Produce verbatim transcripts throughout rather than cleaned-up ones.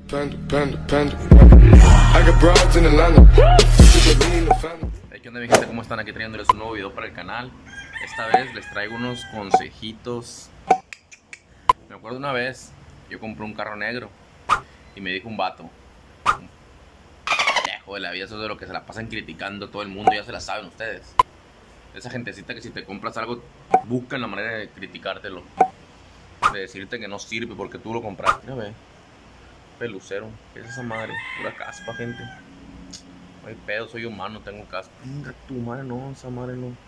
Panda, panda, panda. I got broads in Atlanta. Hey, ¿qué onda mi gente? ¿Cómo están? Aquí trayéndoles un nuevo video para el canal. Esta vez les traigo unos consejitos. Me acuerdo una vez, yo compré un carro negro y me dijo un vato, un viejo de la vida, eso es de lo que se la pasan criticando todo el mundo, ya se la saben ustedes. Esa gentecita que si te compras algo, buscan la manera de criticártelo, de decirte que no sirve porque tú lo compraste. Mira, ve, pelucero, ¿qué es esa madre? Pura caspa, gente. No hay pedo, soy humano, tengo caspa. Venga, tu madre no, esa madre no.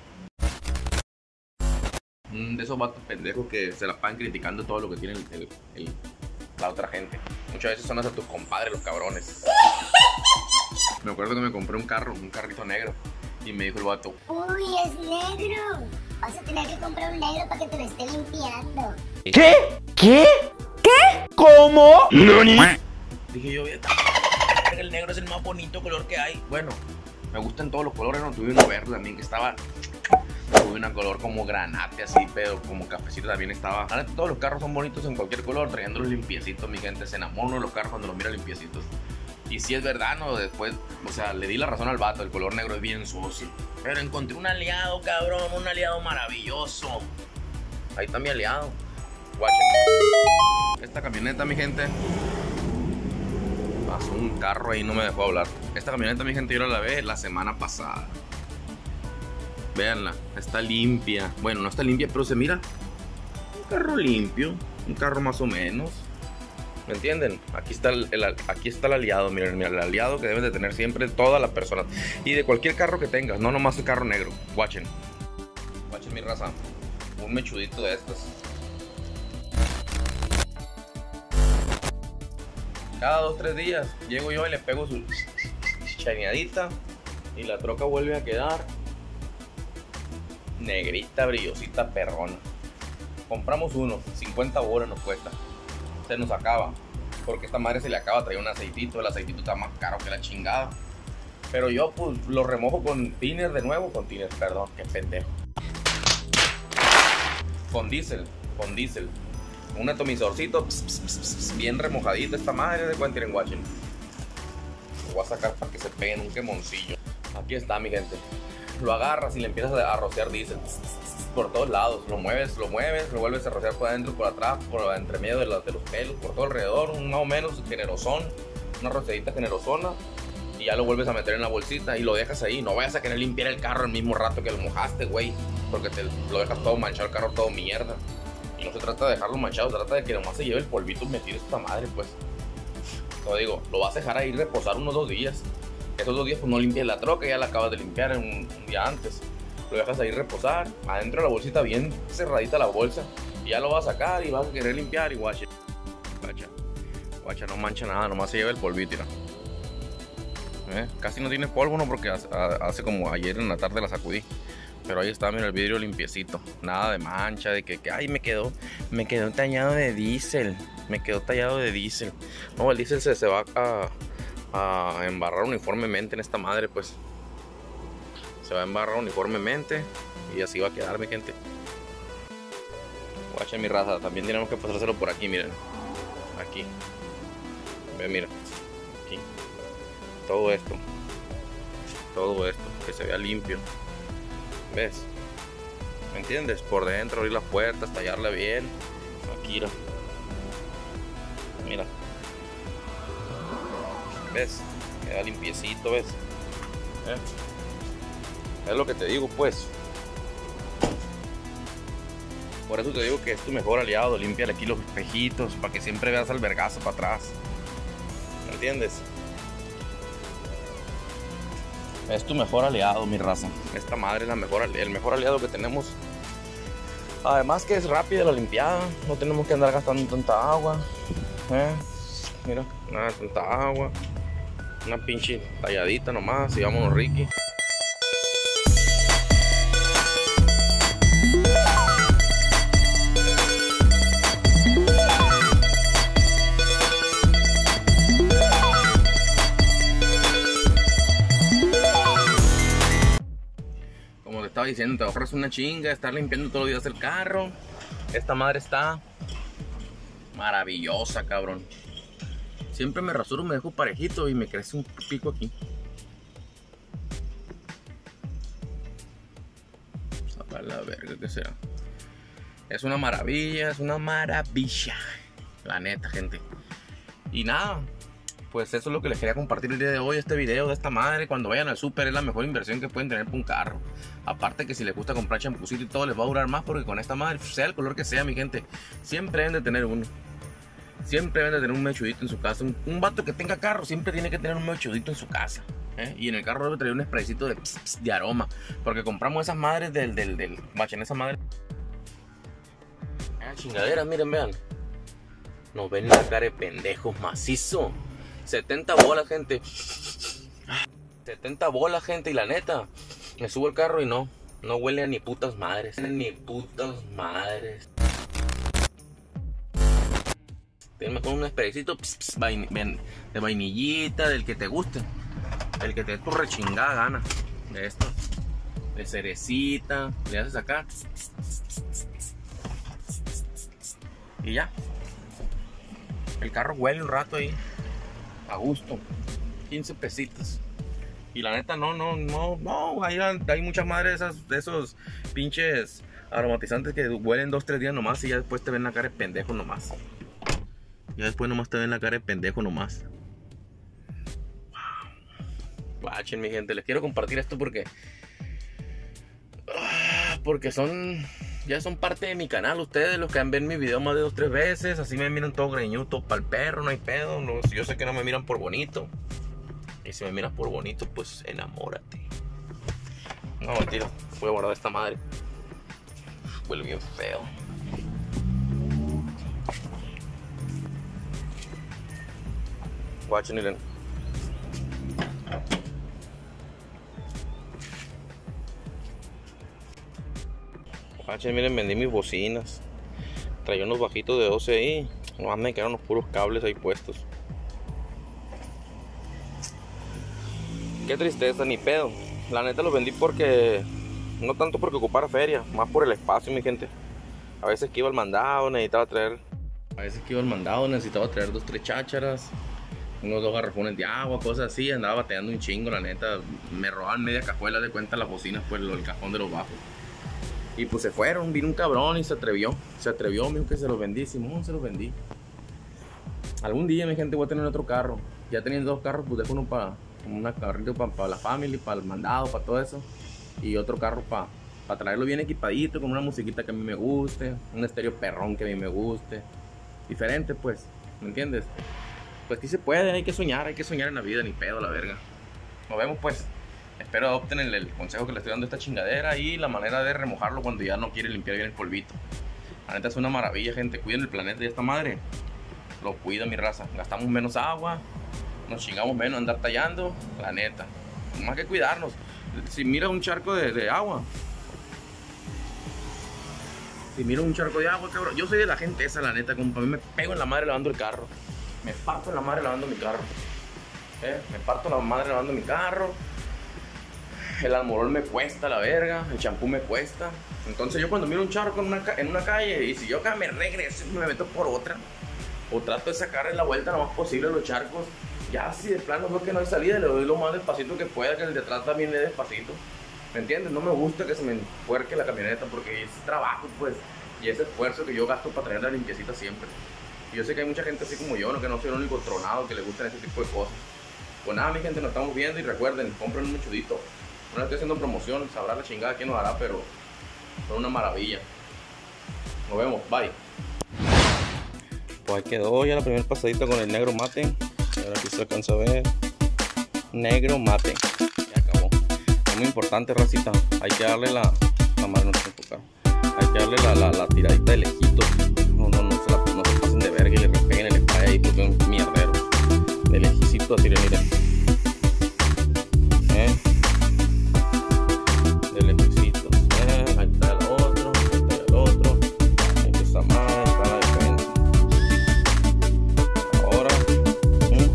De esos vatos pendejos que se la pasan criticando todo lo que tiene el, el, el, la otra gente. Muchas veces son hasta tus compadres los cabrones. Me acuerdo que me compré un carro, un carrito negro, y me dijo el vato: uy, es negro. Vas a tener que comprar un negro para que te lo esté limpiando. ¿Qué? ¿Qué? ¿Qué? ¿Cómo? ¿Nani? Dije yo, el negro es el más bonito color que hay. Bueno, me gustan todos los colores, no tuve uno verde también que estaba... Tuve una color como granate así, pero como cafecito también estaba. Ahora todos los carros son bonitos en cualquier color, trayéndolos limpiecitos, mi gente. Se enamora de los carros cuando los mira limpiecitos. Y si es verdad, no, después, o sea, le di la razón al vato, el color negro es bien sucio. Pero encontré un aliado, cabrón, un aliado maravilloso. Ahí está mi aliado. Watchen. Esta camioneta, mi gente, pasó un carro ahí, no me dejó hablar. Esta camioneta, mi gente, yo la lavé la semana pasada. Véanla, está limpia. Bueno, no está limpia, pero se mira un carro limpio, un carro más o menos. ¿Me entienden? Aquí está el, el, aquí está el aliado, miren, miren, el aliado que deben de tener siempre todas las personas. Y de cualquier carro que tengas, no nomás el carro negro. Watchen. Watchen mi raza. Un mechudito de estos. Cada dos, tres días llego yo y le pego su chaneadita y la troca vuelve a quedar negrita, brillosita, perrona. Compramos uno, cincuenta bolas nos cuesta. Se nos acaba, porque esta madre se le acaba, trae un aceitito. El aceitito está más caro que la chingada. Pero yo pues lo remojo con tiner de nuevo, con tiner, perdón, qué pendejo. Con diésel, con diésel. Un atomizorcito, pss, pss, pss, pss, bien remojadita esta madre, de cuenta en Watchen. Lo voy a sacar para que se peguen un quemoncillo. Aquí está, mi gente. Lo agarras y le empiezas a rociar diésel por todos lados. Lo mueves, lo mueves, lo vuelves a rociar por adentro, por atrás, por entre medio de los, de los pelos, por todo alrededor, un más o menos generosón, una rociadita generosona. Y ya lo vuelves a meter en la bolsita y lo dejas ahí. No vayas a querer limpiar el carro el mismo rato que lo mojaste, güey, porque te lo dejas todo manchado, el carro todo mierda. Y no se trata de dejarlo manchado, se trata de que nomás se lleve el polvito metido esta madre, pues. Como digo, lo vas a dejar ahí reposar unos dos días. Esos dos días pues no limpias la troca, ya la acabas de limpiar un, un día antes. Lo dejas ahí reposar, adentro de la bolsita bien cerradita la bolsa. Y ya lo vas a sacar y vas a querer limpiar y guacha. Guacha, guacha, no mancha nada, nomás se lleva el polvito, ¿no? ¿Eh? Casi no tiene polvo, ¿no? Porque hace, hace como ayer en la tarde la sacudí. Pero ahí está, mira, el vidrio limpiecito. Nada de mancha, de que, que ay, me quedó, me quedó tallado de diésel. Me quedó tallado de diésel. No, el diésel se, se va a... a embarrar uniformemente en esta madre, pues se va a embarrar uniformemente y así va a quedar, mi gente. Guacha mi raza, también tenemos que pasárselo por aquí, miren, aquí, ve, mira, aquí, todo esto, todo esto, que se vea limpio, ¿ves? ¿Me entiendes? Por dentro, abrir las puertas, tallarla bien, aquí, mira, mira. ¿Ves? Queda limpiecito, ¿ves? ¿Eh? Es lo que te digo, pues. Por eso te digo que es tu mejor aliado. Límpiale aquí los espejitos para que siempre veas al vergazo para atrás. ¿Me entiendes? Es tu mejor aliado, mi raza. Esta madre es la mejor, el mejor aliado que tenemos. Además que es rápida la limpiada. No tenemos que andar gastando tanta agua. ¿Eh? Mira, nada, tanta agua. Una pinche talladita nomás y vámonos, Ricky. Como te estaba diciendo, te ahorras una chinga estar limpiando todos los días el carro. Esta madre está maravillosa, cabrón. Siempre me rasuro, me dejo parejito y me crece un pico aquí. A la verga, ¿qué será? Es una maravilla, es una maravilla. La neta, gente. Y nada, pues eso es lo que les quería compartir el día de hoy. Este video de esta madre. Cuando vayan al súper es la mejor inversión que pueden tener para un carro. Aparte que si les gusta comprar champucito y todo, les va a durar más. Porque con esta madre, sea el color que sea, mi gente, siempre deben de tener uno. Siempre deben de tener un mechudito en su casa. Un, un vato que tenga carro siempre tiene que tener un mechudito en su casa. ¿eh? Y en el carro debe traer un spraycito de, pss, pss, de aroma. Porque compramos esas madres del... del, del machen, esa madre. Ah, chingaderas, miren, vean. Nos ven la cara de pendejos macizo. setenta bolas, gente. setenta bolas, gente. Y la neta, me subo el carro y no. No huele a ni putas madres. Ni putas madres. Tenme con un spraycito de vainillita, del que te guste. El que te dé tu rechingada gana. De esto. De cerecita. Le haces acá. Y ya. El carro huele un rato ahí. A gusto. quince pesitos. Y la neta, no, no, no, no. Hay, hay muchas madres de, esas, de esos pinches aromatizantes que huelen dos, tres días nomás. Y ya después te ven la cara de pendejo nomás. Ya después nomás te ven la cara de pendejo nomás. Wow. Guachen, mi gente. Les quiero compartir esto porque... Porque son... Ya son parte de mi canal. Ustedes, los que han visto mi video más de dos, tres veces. Así me miran todo greñuto para el perro. No hay pedo. No, yo sé que no me miran por bonito. Y si me miras por bonito, pues enamórate. No, mentira. Voy a guardar esta madre. Huele bien feo. Guachen, miren. Guachen, miren, vendí mis bocinas. Traía unos bajitos de doce ahí. Nomás me quedaron unos puros cables ahí puestos. Qué tristeza, ni pedo. La neta los vendí porque... No tanto porque ocupara feria, más por el espacio, mi gente. A veces que iba al mandado necesitaba traer... A veces que iba al mandado necesitaba traer dos, tres chácharas. Unos dos garrafones de agua, cosas así. Andaba bateando un chingo, la neta. Me robaban media cajuela de cuenta las bocinas, pues el cajón de los bajos. Y pues se fueron, vino un cabrón y se atrevió. Se atrevió, me dijo que se los vendí. Simón, se los vendí. Algún día, mi gente, voy a tener otro carro. Ya teniendo dos carros, pues dejo uno para una carrito para pa la family, para el mandado, para todo eso. Y otro carro para pa traerlo bien equipadito, con una musiquita que a mí me guste. Un estéreo perrón que a mí me guste. Diferente, pues, ¿me entiendes? Pues sí se puede, hay que soñar, hay que soñar en la vida, ni pedo, la verga. Nos vemos, pues. Espero adopten el, el consejo que le estoy dando a esta chingadera y la manera de remojarlo cuando ya no quiere limpiar bien el polvito. La neta es una maravilla, gente. Cuiden el planeta y esta madre lo cuida, mi raza. Gastamos menos agua, nos chingamos menos andar tallando, la neta. Más que cuidarnos. Si mira un charco de, de agua, si miro un charco de agua, cabrón. Yo soy de la gente esa, la neta. Como para mí me pego en la madre lavando el carro. Me parto en la madre lavando mi carro. ¿Eh? Me parto en la madre lavando mi carro. El almorol me cuesta la verga. El champú me cuesta. Entonces yo cuando miro un charco en una, en una calle, y si yo acá me regreso y me meto por otra, o trato de sacarle la vuelta lo más posible a los charcos. Ya si de plano veo que no hay salida, le doy lo más despacito que pueda, que el de atrás también le dé despacito. ¿Me entiendes? No me gusta que se me enpuerque la camioneta porque es trabajo, pues. Y ese esfuerzo que yo gasto para traer la limpiecita siempre. Y yo sé que hay mucha gente así como yo, ¿no? Que no soy el único tronado que le gustan ese tipo de cosas. Pues nada, mi gente, nos estamos viendo y recuerden, compren un mechudito. No estoy haciendo promoción, sabrá la chingada quién nos hará, pero son una maravilla. Nos vemos, bye. Pues ahí quedó ya la primera pasadita con el negro mate. Ahora aquí se alcanza a ver. Negro mate. Ya acabó. Es muy importante, racita. Hay que darle la... La madre no se enfoca. Hay que darle la, la, la tiradita de lejito. No, no, no se, la, no se pasen de verga y le repeguen el spray ahí porque es un mierdero. De lejicito así, miren. ¿Eh? De lejicito. ¿Eh? Ahí está el otro. Ahí está el otro. Ahí está más. Ahí está la defensa. Ahora. ¿eh?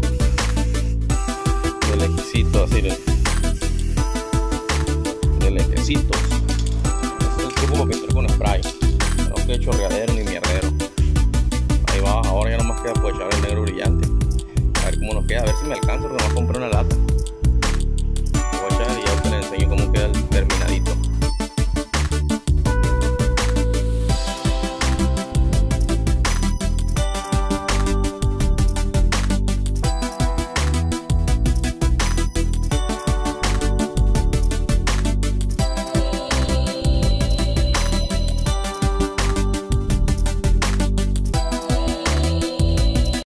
De lejicito así, de, de lejecitos. Este es el truco para pintar con spray. No que chorreadero ni mierdero. Ahí va, ahora ya nomás queda pues echar el negro brillante. queda, a ver si me alcanzo, porque no compré una lata. Voy a echar y ya te le enseño cómo queda el terminal.